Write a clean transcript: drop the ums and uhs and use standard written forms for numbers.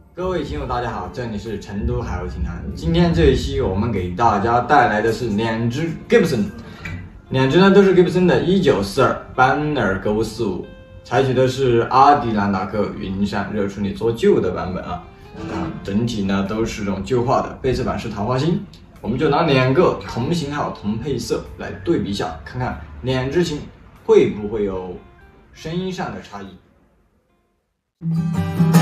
各位听友，大家好，这里是成都海鸥清谈。今天这一期我们给大家带来的是两只 Gibson， 两只呢都是 Gibson 的1942班尔沟45，采取的是阿迪兰达克云杉热处理做旧的版本啊。整体呢都是这种旧化的，背侧板是桃花心。我们就拿两个同型号同配色来对比一下，看看两只琴会不会有声音上的差异。